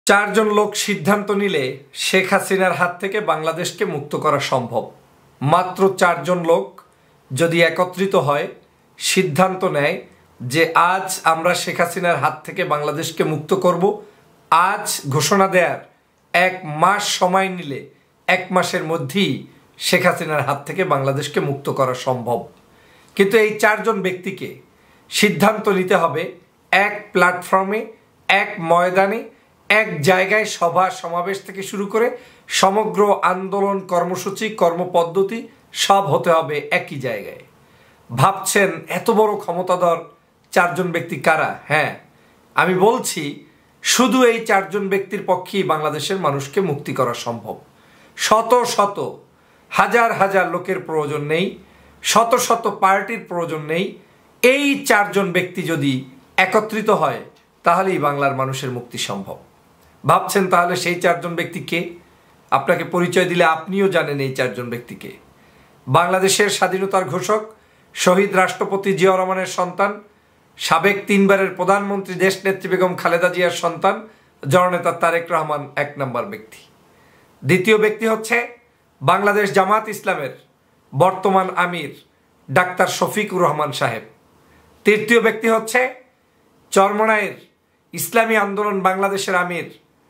চারজন লোক সিদ্ধান্ত নিলে শেখ হাসিনার হাত থেকে বাংলাদেশকে মুক্ত করা সম্ভব। মাত্র চারজন লোক যদি একত্রিত হয়, সিদ্ধান্ত নেয় যে আজ আমরা শেখ হাসিনার হাত থেকে বাংলাদেশকে মুক্ত করব, আজ ঘোষণা দেওয়ার 1 মাস সময় নিলে 1 মাসের মধ্যেই শেখ হাসিনার হাত থেকে বাংলাদেশকে মুক্ত করা সম্ভব। কিন্তু এই চারজন ব্যক্তিকে সিদ্ধান্ত নিতে হবে এক প্ল্যাটফর্মে, এক ময়দানে, এক জায়গায়, সভা সমাবেশ থেকে শুরু করে সমগ্র আন্দোলন, কর্মসূচি, কর্মপদ্ধতি সব হতে হবে একই জায়গায়। ভাবছেন এত বড় ক্ষমতাধর চারজন ব্যক্তি কারা? হ্যাঁ, আমি বলছি শুধু এই চারজন ব্যক্তির পক্ষেই বাংলাদেশের মানুষকে মুক্তি করা সম্ভব। শত শত হাজার হাজার লোকের প্রয়োজন নেই, শত শত পার্টির প্রয়োজন নেই। এই চারজন ব্যক্তি যদি একত্রিত হয় তাহলেই বাংলার মানুষের মুক্তি সম্ভব। ভাবছেন তাহলে সেই চারজন ব্যক্তি কে? আপনাকে পরিচয় দিলে আপনিও জানেন এই চারজন ব্যক্তিকে। বাংলাদেশের স্বাধীনতার ঘোষক শহীদ রাষ্ট্রপতি জিয়াউর রহমানের সন্তান, সাবেক 3 বারের প্রধানমন্ত্রী দেশনেত্রী বেগম খালেদা জিয়ার সন্তান জননেতা তারেক রহমান 1 নম্বর ব্যক্তি। দ্বিতীয় ব্যক্তি হচ্ছে বাংলাদেশ জামাত ইসলামের বর্তমান আমির ডাক্তার শফিকুর রহমান সাহেব। তৃতীয় ব্যক্তি হচ্ছে চরমনাইয়ের ইসলামী আন্দোলন বাংলাদেশের আমির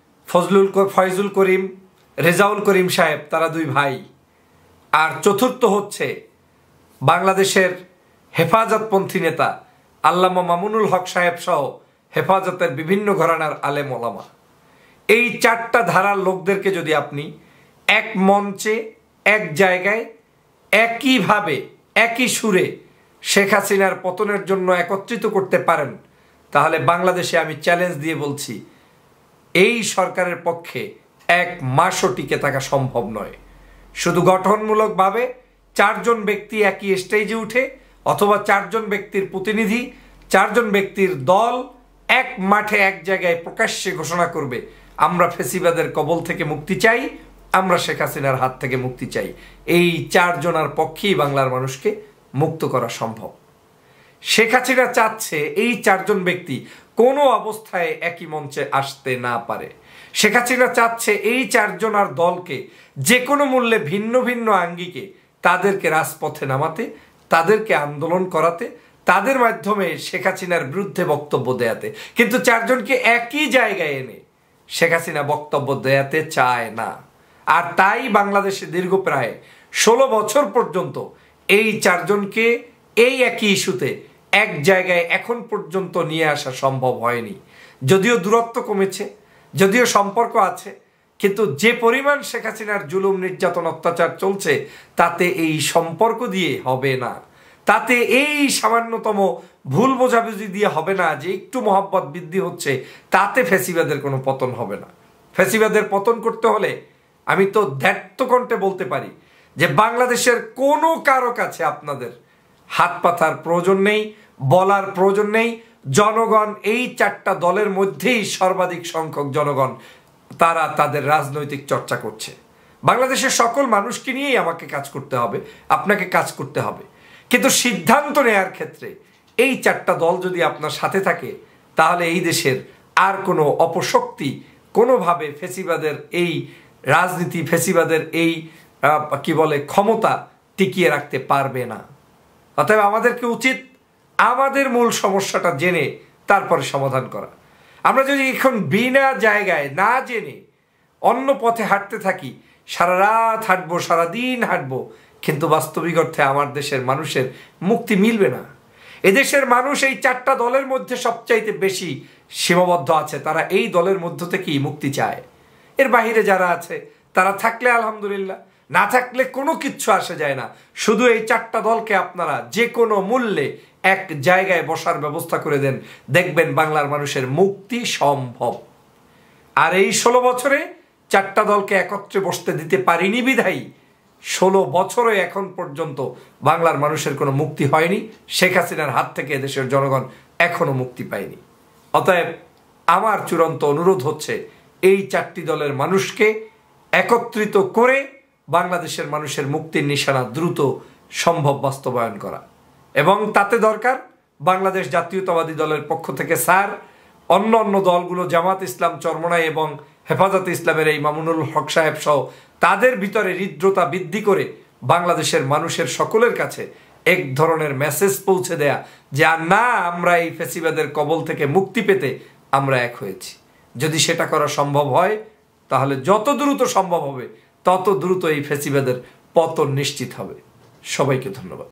ফয়জুল করিম, রেজাউল করিম সাহেব, তারা 2 ভাই। আর চতুর্থ হচ্ছে বাংলাদেশের হেফাজতপন্থী নেতা আল্লামা মামুনুল হক সাহেব সহ হেফাজতের বিভিন্ন ঘরানার আলেম ওলামা। এই 4টা ধারার লোকদেরকে যদি আপনি এক মঞ্চে, এক জায়গায়, একইভাবে, একই সুরে শেখ হাসিনার পতনের জন্য একত্রিত করতে পারেন, তাহলে বাংলাদেশে আমি চ্যালেঞ্জ দিয়ে বলছি এই সরকারের পক্ষে 1 মাসও টিকে থাকা সম্ভব নয়। শুধু গঠনমূলকভাবে 4জন ব্যক্তি একই স্টেজে উঠে, অথবা 4জন ব্যক্তির প্রতিনিধি, 4জন ব্যক্তির দল এক মাঠে, এক জায়গায় প্রকাশ্যে ঘোষণা করবে আমরা ফেসিবাদের কবল থেকে মুক্তি চাই, আমরা শেখ হাসিনার হাত থেকে মুক্তি চাই। এই 4 জনের পক্ষেই বাংলার মানুষকে মুক্ত করা সম্ভব। শেখ হাসিনা চাচ্ছে এই 4জন ব্যক্তি কোনো অবস্থায় একই মঞ্চে আসতে না পারে। শেখ হাসিনা চাচ্ছে এই 4 জনের দলকে যে কোনো মূল্যে ভিন্ন ভিন্ন আঙ্গিকে তাদেরকে রাজপথে নামাতে, তাদেরকে আন্দোলন করাতে, তাদের মাধ্যমে শেখ হাসিনার বিরুদ্ধে বক্তব্য দেয়াতে। কিন্তু 4 জনকে একই জায়গায় এনে শেখ হাসিনা বক্তব্য দেয়াতে চায় না। আর তাই বাংলাদেশে দীর্ঘ প্রায় 16 বছর পর্যন্ত এই 4 জনকে এই একই ইস্যুতে এক জায়গায় এখন পর্যন্ত নিয়ে আসা সম্ভব হয়নি। যদিও দূরত্ব কমেছে, যদিও সম্পর্ক আছে, কিন্তু যে পরিমাণ শেখ হাসিনার জুলুম, নির্যাতন, অত্যাচার চলছে তাতে এই সম্পর্ক দিয়ে হবে না, তাতে এই সামান্যতম ভুল বোঝাবুঝি দিয়ে হবে না যে একটু মহব্বত বৃদ্ধি হচ্ছে, তাতে ফ্যাসিবাদের কোনো পতন হবে না। ফ্যাসিবাদের পতন করতে হলে আমি তো দ্ব্যর্থকণ্ঠে বলতে পারি যে বাংলাদেশের কোনো কারো কাছে আপনাদের হাত পাতার প্রয়োজন নেই, বলার প্রয়োজন নেই। জনগণ এই 4টা দলের মধ্যেই সর্বাধিক সংখ্যক জনগণ তারা তাদের রাজনৈতিক চর্চা করছে। বাংলাদেশের সকল মানুষকে নিয়েই আমাকে কাজ করতে হবে, আপনাকে কাজ করতে হবে। কিন্তু সিদ্ধান্ত নেয়ার ক্ষেত্রে এই 4টা দল যদি আপনার সাথে থাকে, তাহলে এই দেশের আর কোনো অপশক্তি কোনোভাবে ফ্যাসিবাদের এই রাজনীতি, ফ্যাসিবাদের এই ক্ষমতা টিকিয়ে রাখতে পারবে না। অতএব আমাদেরকে উচিত আমাদের মূল সমস্যাটা জেনে তারপরে সমাধান করা। আমরা যদি এখন বিনা জায়গায় না জেনে অন্য পথে হাঁটতে থাকি, সারা রাত হাঁটবো, সারাদিন হাঁটবো, কিন্তু বাস্তবিক অর্থে আমার দেশের মানুষের মুক্তি মিলবে না। এদেশের মানুষ এই 4টা দলের মধ্যে সবচাইতে বেশি সীমাবদ্ধ আছে। তারা এই দলের মধ্য থেকেই মুক্তি চায়। এর বাহিরে যারা আছে তারা থাকলে আলহামদুলিল্লাহ, না থাকলে কোনো কিচ্ছু আসে যায় না। শুধু এই 4টা দলকে আপনারা যে কোনো মূল্যে এক জায়গায় বসার ব্যবস্থা করে দেন, দেখবেন বাংলার মানুষের মুক্তি সম্ভব। আর এই 16 বছরে 4টা দলকে একত্রে বসতে দিতে পারিনি বিধায়ী 16 বছরে এখন পর্যন্ত বাংলার মানুষের কোনো মুক্তি হয়নি। শেখ হাসিনার হাত থেকে এদেশের জনগণ এখনো মুক্তি পায়নি। অতএব আমার চূড়ান্ত অনুরোধ হচ্ছে এই 4টি দলের মানুষকে একত্রিত করে বাংলাদেশের মানুষের মুক্তির নিশানা দ্রুত সম্ভব বাস্তবায়ন করা। এবং তাতে দরকার বাংলাদেশ জাতীয়তাবাদী দলের পক্ষ থেকে স্যার অন্য অন্য দলগুলো জামাত ইসলাম, চরমনাই এবং হেফাজতে ইসলামের এই মামুনুল হক সাহেব সহ তাদের ভিতরে হৃদ্রতা বৃদ্ধি করে বাংলাদেশের মানুষের সকলের কাছে এক ধরনের মেসেজ পৌঁছে দেয়া যে না, আমরা এই ফ্যাসিবাদের কবল থেকে মুক্তি পেতে আমরা এক হয়েছি। যদি সেটা করা সম্ভব হয় তাহলে যত দ্রুত সম্ভব হবে তত দ্রুত এই ফ্যাসিবাদের পতন নিশ্চিত হবে। সবাইকে ধন্যবাদ।